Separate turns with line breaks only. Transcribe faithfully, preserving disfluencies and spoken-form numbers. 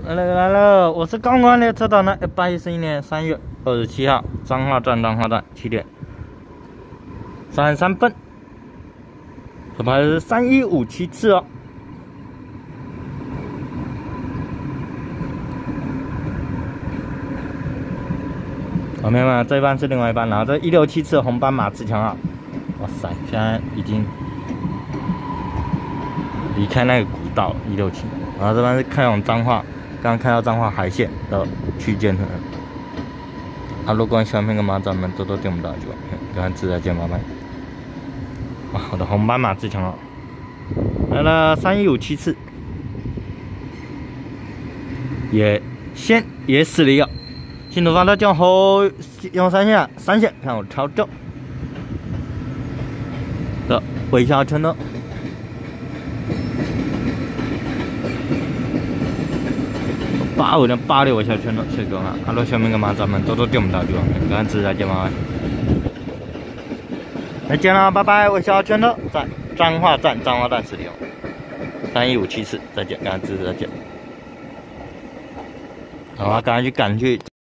来了来了，我是刚刚列车长的一百一十一年三月二十七号，彰化站彰化站七点三十三分，这牌是三一五七次哦。好，朋友们，这一班是另外一班，然后这一六七次红斑马自强号，哇塞，现在已经离开那个古道一六七，然后这边是开往彰化，刚刚看到彰化海线的区间。啊，如果喜欢那个马咱们多多点我们的就，跟看自再见，拜拜。哇，我的红斑马自强号来了三一五七次，也先也死了一个。新出发的将后用三线三线看我超正的微笑圈的。八五的八六微笑圈的谢哥啊，哈喽，小明干嘛？咱们多多点我们的地方，跟看自再见，拜拜。再见了，拜拜！微笑圈的在彰化站彰化站使用三一五七次，再见，跟看自再见。好啊，赶快去赶去。